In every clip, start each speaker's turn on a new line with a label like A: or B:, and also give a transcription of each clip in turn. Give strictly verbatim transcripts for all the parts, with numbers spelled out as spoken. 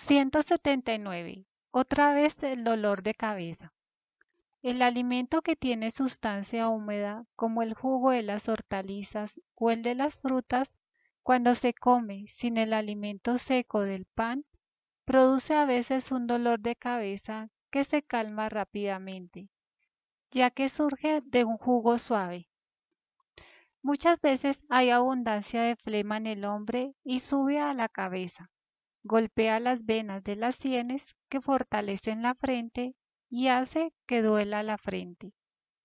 A: ciento setenta y nueve. Otra vez el dolor de cabeza. El alimento que tiene sustancia húmeda, como el jugo de las hortalizas o el de las frutas, cuando se come sin el alimento seco del pan, produce a veces un dolor de cabeza que se calma rápidamente, ya que surge de un jugo suave. Muchas veces hay abundancia de flema en el hombre y sube a la cabeza. Golpea las venas de las sienes que fortalecen la frente y hace que duela la frente.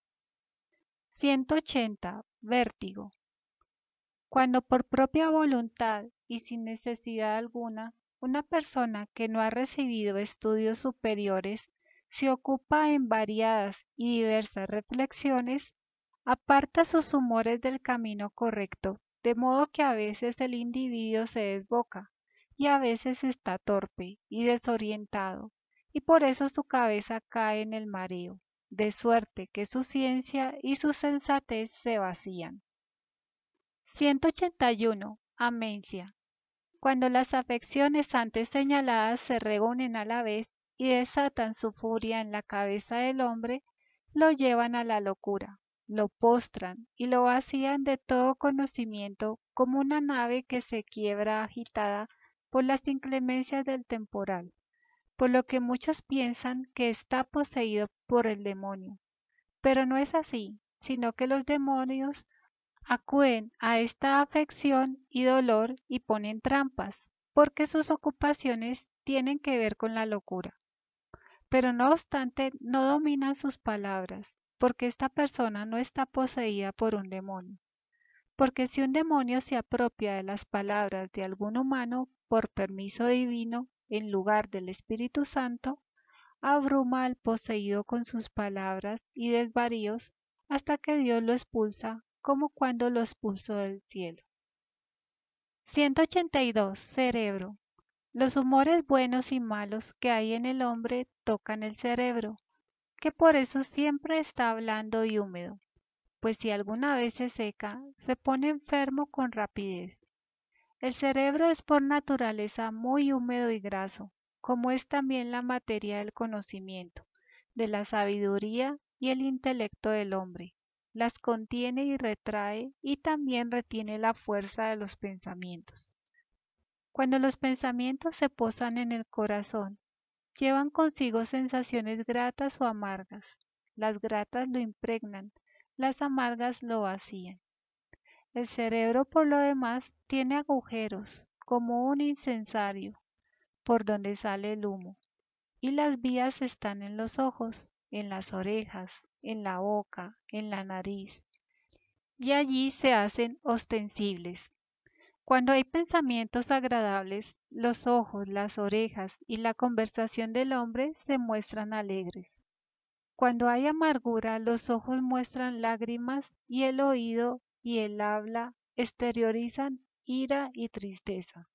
A: ciento ochenta. Vértigo. Cuando por propia voluntad y sin necesidad alguna, una persona que no ha recibido estudios superiores se ocupa en variadas y diversas reflexiones, aparta sus humores del camino correcto, de modo que a veces el individuo se desboca y a veces está torpe y desorientado, y por eso su cabeza cae en el mareo, de suerte que su ciencia y su sensatez se vacían. ciento ochenta y uno. Amencia. Cuando las afecciones antes señaladas se reúnen a la vez y desatan su furia en la cabeza del hombre, lo llevan a la locura, lo postran y lo vacían de todo conocimiento como una nave que se quiebra agitada por las inclemencias del temporal, por lo que muchos piensan que está poseído por el demonio. Pero no es así, sino que los demonios acuden a esta afección y dolor y ponen trampas, porque sus ocupaciones tienen que ver con la locura. Pero no obstante, no dominan sus palabras, porque esta persona no está poseída por un demonio. Porque si un demonio se apropia de las palabras de algún humano por permiso divino en lugar del Espíritu Santo, abruma al poseído con sus palabras y desvaríos hasta que Dios lo expulsa, como cuando lo expulsó del cielo. ciento ochenta y dos. Cerebro. Los humores buenos y malos que hay en el hombre tocan el cerebro, que por eso siempre está blando y húmedo, pues si alguna vez se seca, se pone enfermo con rapidez. El cerebro es por naturaleza muy húmedo y graso, como es también la materia del conocimiento, de la sabiduría y el intelecto del hombre. Las contiene y retrae y también retiene la fuerza de los pensamientos. Cuando los pensamientos se posan en el corazón, llevan consigo sensaciones gratas o amargas. Las gratas lo impregnan, las amargas lo vacían. El cerebro, por lo demás, tiene agujeros, como un incensario, por donde sale el humo, y las vías están en los ojos, en las orejas, en la boca, en la nariz, y allí se hacen ostensibles. Cuando hay pensamientos agradables, los ojos, las orejas y la conversación del hombre se muestran alegres. Cuando hay amargura, los ojos muestran lágrimas y el oído y el habla exteriorizan ira y tristeza.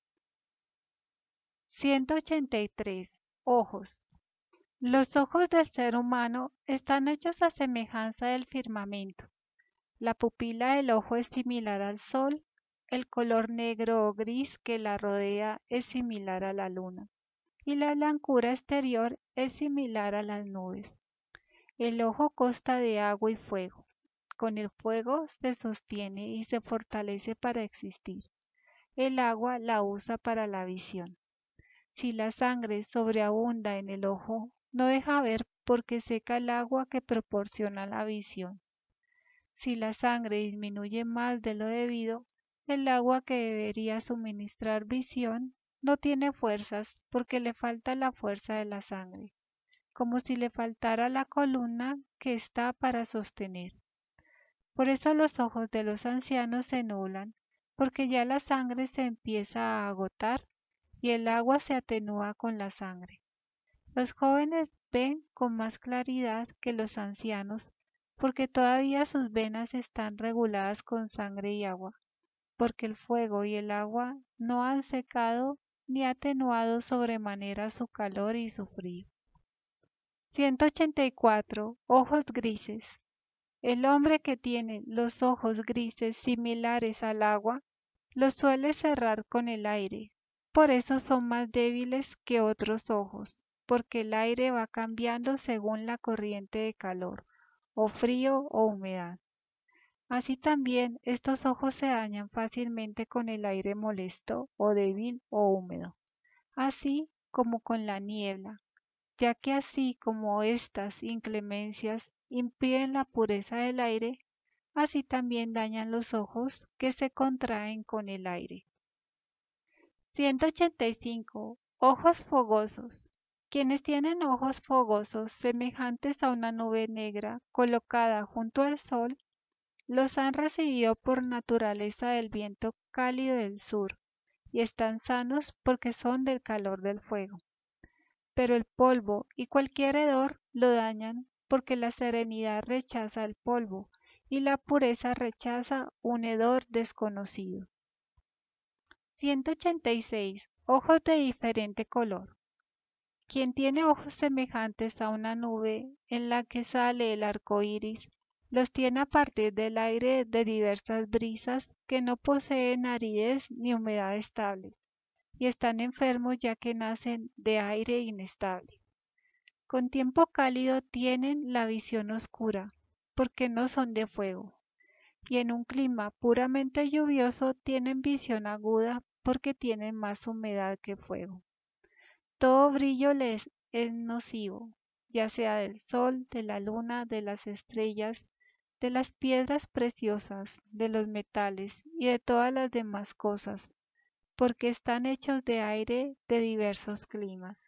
A: ciento ochenta y tres. Ojos. Los ojos del ser humano están hechos a semejanza del firmamento. La pupila del ojo es similar al sol, el color negro o gris que la rodea es similar a la luna, y la blancura exterior es similar a las nubes. El ojo consta de agua y fuego. Con el fuego se sostiene y se fortalece para existir. El agua la usa para la visión. Si la sangre sobreabunda en el ojo, no deja ver porque seca el agua que proporciona la visión. Si la sangre disminuye más de lo debido, el agua que debería suministrar visión no tiene fuerzas porque le falta la fuerza de la sangre, como si le faltara la columna que está para sostener. Por eso los ojos de los ancianos se nublan, porque ya la sangre se empieza a agotar y el agua se atenúa con la sangre. Los jóvenes ven con más claridad que los ancianos, porque todavía sus venas están reguladas con sangre y agua, porque el fuego y el agua no han secado ni atenuado sobremanera su calor y su frío. ciento ochenta y cuatro. Ojos grises. El hombre que tiene los ojos grises similares al agua, los suele cerrar con el aire, por eso son más débiles que otros ojos, porque el aire va cambiando según la corriente de calor, o frío o humedad. Así también estos ojos se dañan fácilmente con el aire molesto o débil o húmedo, así como con la niebla, ya que así como estas inclemencias impiden la pureza del aire, así también dañan los ojos que se contraen con el aire. ciento ochenta y cinco. Ojos fogosos. Quienes tienen ojos fogosos semejantes a una nube negra colocada junto al sol, los han recibido por naturaleza del viento cálido del sur, y están sanos porque son del calor del fuego. Pero el polvo y cualquier hedor lo dañan porque la serenidad rechaza el polvo y la pureza rechaza un hedor desconocido. ciento ochenta y seis. Ojos de diferente color. Quien tiene ojos semejantes a una nube en la que sale el arco iris, los tiene a partir del aire de diversas brisas que no poseen aridez ni humedad estable, y están enfermos ya que nacen de aire inestable. Con tiempo cálido tienen la visión oscura, porque no son de fuego, y en un clima puramente lluvioso tienen visión aguda porque tienen más humedad que fuego. Todo brillo les es nocivo, ya sea del sol, de la luna, de las estrellas, de las piedras preciosas, de los metales y de todas las demás cosas, porque están hechos de aire de diversos climas.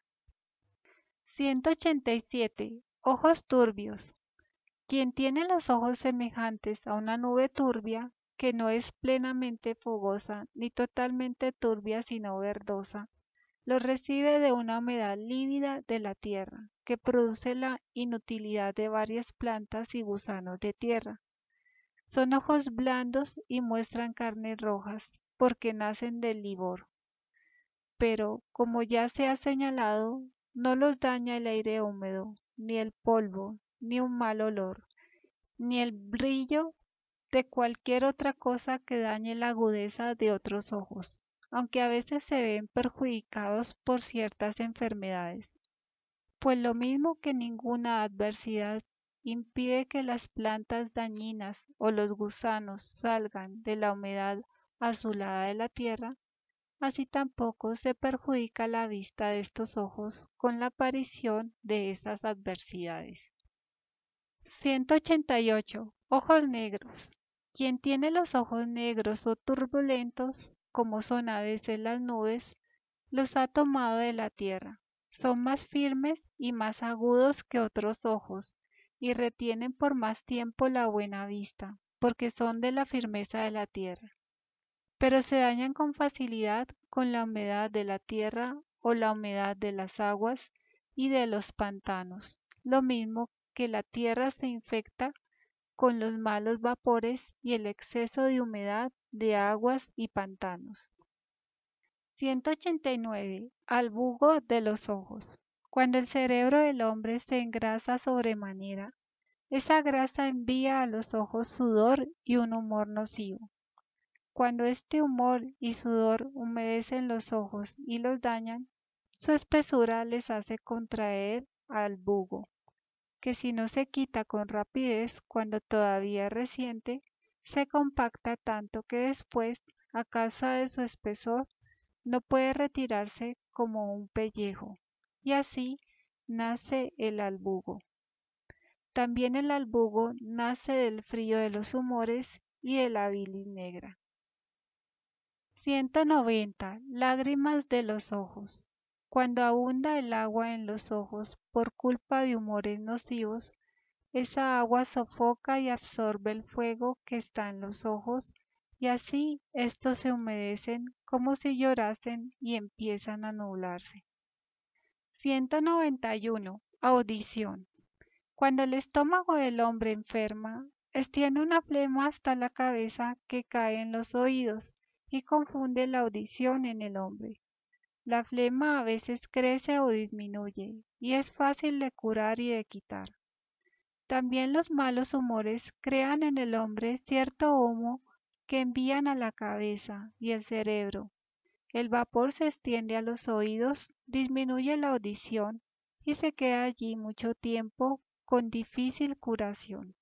A: ciento ochenta y siete. Ojos turbios. Quien tiene los ojos semejantes a una nube turbia, que no es plenamente fogosa ni totalmente turbia sino verdosa, los recibe de una humedad lívida de la tierra, que produce la inutilidad de varias plantas y gusanos de tierra. Son ojos blandos y muestran carnes rojas, porque nacen del livor. Pero, como ya se ha señalado, no los daña el aire húmedo, ni el polvo, ni un mal olor, ni el brillo de cualquier otra cosa que dañe la agudeza de otros ojos, aunque a veces se ven perjudicados por ciertas enfermedades, pues lo mismo que ninguna adversidad impide que las plantas dañinas o los gusanos salgan de la humedad azulada de la tierra, así tampoco se perjudica la vista de estos ojos con la aparición de estas adversidades. ciento ochenta y ocho. Ojos negros. Quien tiene los ojos negros o turbulentos, como son a veces las nubes, los ha tomado de la tierra. Son más firmes y más agudos que otros ojos, y retienen por más tiempo la buena vista, porque son de la firmeza de la tierra. Pero se dañan con facilidad con la humedad de la tierra o la humedad de las aguas y de los pantanos, lo mismo que la tierra se infecta con los malos vapores y el exceso de humedad de aguas y pantanos. ciento ochenta y nueve. Albugo de los ojos. Cuando el cerebro del hombre se engrasa sobremanera, esa grasa envía a los ojos sudor y un humor nocivo. Cuando este humor y sudor humedecen los ojos y los dañan, su espesura les hace contraer albugo, que si no se quita con rapidez cuando todavía es reciente, se compacta tanto que después, a causa de su espesor, no puede retirarse como un pellejo, y así nace el albugo. También el albugo nace del frío de los humores y de la bilis negra. ciento noventa. Lágrimas de los ojos. Cuando abunda el agua en los ojos por culpa de humores nocivos, esa agua sofoca y absorbe el fuego que está en los ojos, y así estos se humedecen como si llorasen y empiezan a nublarse. ciento noventa y uno. Audición. Cuando el estómago del hombre enferma, extiende una flema hasta la cabeza que cae en los oídos y confunde la audición en el hombre. La flema a veces crece o disminuye, y es fácil de curar y de quitar. También los malos humores crean en el hombre cierto humo que envían a la cabeza y el cerebro, El vapor se extiende a los oídos, disminuye la audición y se queda allí mucho tiempo con difícil curación.